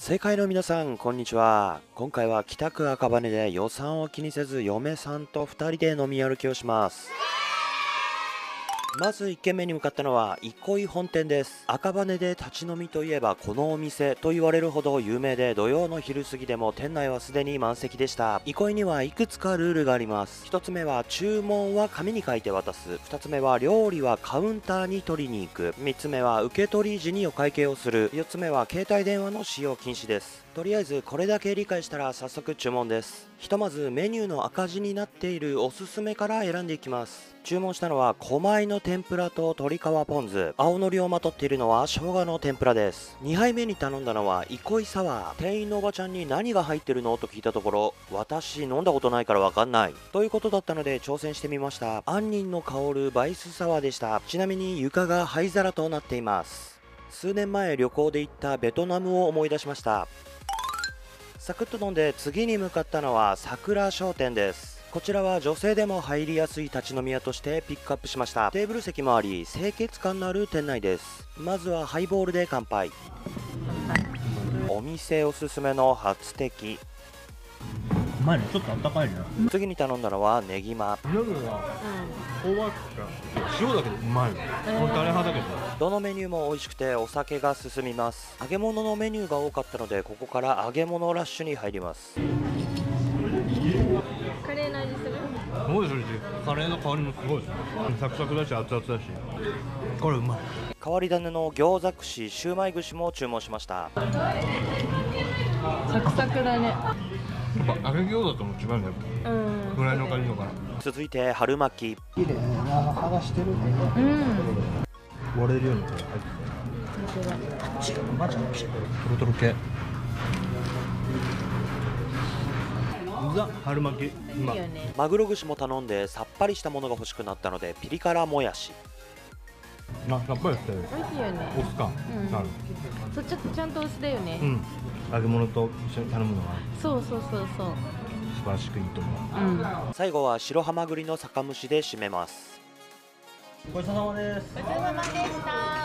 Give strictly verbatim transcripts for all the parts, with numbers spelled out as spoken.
世界の皆さん、こんにちは。今回は北区赤羽で予算を気にせず嫁さんとふたりで飲み歩きをします。まずいっけんめに向かったのは憩い本店です。赤羽で立ち飲みといえばこのお店と言われるほど有名で、土曜の昼過ぎでも店内はすでに満席でした。憩いにはいくつかルールがあります。ひとつめは注文は紙に書いて渡す。ふたつめは料理はカウンターに取りに行く。みっつめは受け取り時にお会計をする。よっつめは携帯電話の使用禁止です。とりあえずこれだけ理解したら早速注文です。ひとまずメニューの赤字になっているおすすめから選んでいきます。注文したのは狛江の天ぷらと鶏皮ポン酢、青のりをまとっているのは生姜の天ぷらです。にはいめに頼んだのは憩いサワー。店員のおばちゃんに何が入ってるのと聞いたところ、私飲んだことないからわかんないということだったので挑戦してみました。杏仁の香るバイスサワーでした。ちなみに床が灰皿となっています。数年前旅行で行ったベトナムを思い出しました。サクッと飲んで次に向かったのは桜商店です。こちらは女性でも入りやすい立ち飲み屋としてピックアップしました。テーブル席もあり清潔感のある店内です。まずはハイボールで乾杯。お店おすすめの初滴。 うまいね、ちょっとあったかいね。 次に頼んだのはネギマ。 料理は香ばしくて塩だけでうまいの。これタレ派だけどどのメニューも美味しくてお酒が進みます。揚げ物のメニューが多かったので、ここから揚げ物ラッシュに入ります。 カレーの味する？ そうですし、カレーの香りもすごいです。サクサクだし熱々だし、これうまい。 変わり種の餃子串、シューマイ串も注文しました。 サクサクだね。 やっぱ揚げ餃子とも違うんだよ。 うん。 フライの感じだから。 続いて春巻き。 綺麗な剥がしてるね。 うん。 割れるようにこれ入ってて、マジでトロトロ系。ザ春巻き。 いいよね。 マグロ串も頼んでさっぱりしたものが欲しくなったのでピリ辛もやし。 あ、さっぱりしてる。 美味しいよね。 お酢感。 うんある。 そう、ちょっとちゃんとお酢だよね。 うん。揚げ物と一緒に頼むのはそうそうそうそう。 素晴らしくいいと思う。 うん。 最後は白ハマグリの酒蒸しで締めます。 ごちそうさまです。 ごちそうさまでした。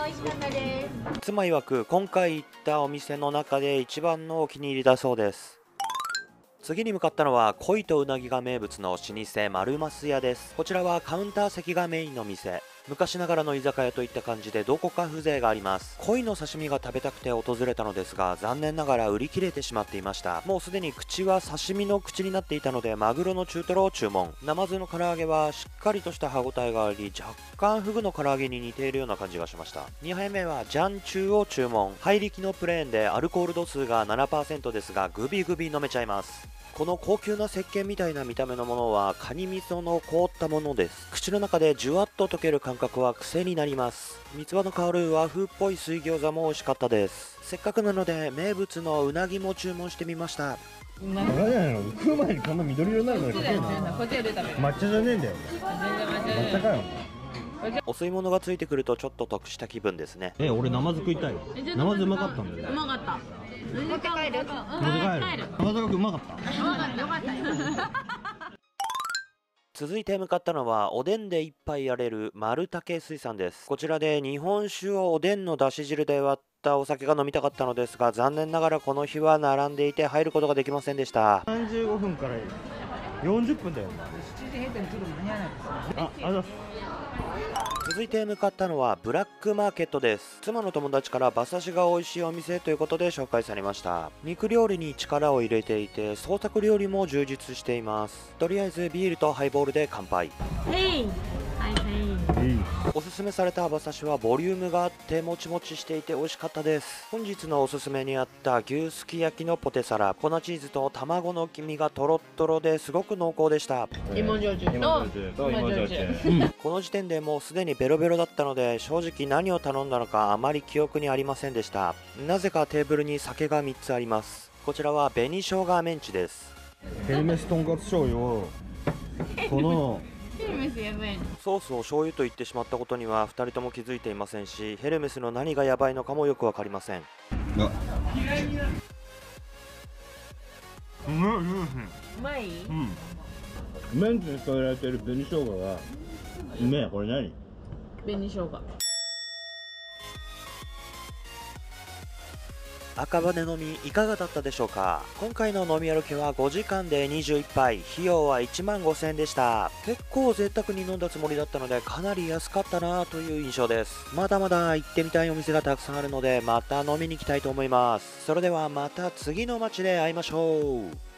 美味しかったです。 妻曰く今回行ったお店の中で一番のお気に入りだそうです。次に向かったのは鯉とうなぎが名物の老舗丸増屋です。こちらはカウンター席がメインの店。昔ながらの居酒屋といった感じでどこか風情があります。鯉の刺身が食べたくて訪れたのですが、残念ながら売り切れてしまっていました。もうすでに口は刺身の口になっていたので、マグロの中トロを注文。ナマズの唐揚げはしっかりとした歯ごたえがあり、若干フグの唐揚げに似ているような感じがしました。にはいめはジャンチューを注文。入力のプレーンでアルコール度数が ななパーセント ですが、グビグビ飲めちゃいます。この高級な石鹸みたいな見た目のものはカニ味噌の凍ったものです。口の中でじゅわっと溶ける感覚は癖になります。三つ葉の香る和風っぽい水餃子も美味しかったです。せっかくなので名物のうなぎも注文してみました。 あれじゃないの、食う前にこんな緑色になるのにかけるの。 こっちで食べる。 抹茶じゃねえんだよ。抹茶かよ。 お吸い物がついてくるとちょっと得した気分ですね。 え、俺ナマズ食いたい。ナマズうまかったんだよ。 うまかった。持って帰る。 持って帰る。ナマズがうまかった。 うまかった。よかった。 続いて向かったのはおでんで一杯やれる丸竹水産です。こちらで日本酒をおでんのだし汁で割ったお酒が飲みたかったのですが、残念ながらこの日は並んでいて入ることができませんでした。 さんじゅうごふんからよんじゅっぷんだよ。 しちじ閉店する間に合わないです。 あ、あざす。 続いて向かったのはブラックマーケットです。妻の友達から馬刺しが美味しいお店ということで紹介されました。肉料理に力を入れていて創作料理も充実しています。とりあえずビールとハイボールで乾杯。 はいはいはい。 おすすめされた馬刺しはボリュームがあってもちもちしていて美味しかったです。本日のおすすめにあった牛すき焼きのポテサラ、粉チーズと卵の黄身がとろっとろですごく濃厚でした。 レモン焼酎とレモン焼酎。 この時点でもうすでにベロベロだったので正直何を頼んだのかあまり記憶にありませんでした。なぜかテーブルに酒がみっつあります。こちらは紅生姜メンチです。 ヘルメスとんかつ醤油をこのヘルメスやばいの。 ソースを醤油と言ってしまったことにはふたりとも気づいていませんし、ヘルメスの何がやばいのかもよくわかりません。 あ、 うまい？ うん。メンチに添えられている紅生姜がうめえ。これ何？ 紅生姜。 赤羽飲みいかがだったでしょうか。今回の飲み歩きはごじかんでにじゅういっぱい、費用はいちまんごせんえんでした。結構贅沢に飲んだつもりだったのでかなり安かったなという印象です。まだまだ行ってみたいお店がたくさんあるのでまた飲みに行きたいと思います。それではまた次の街で会いましょう。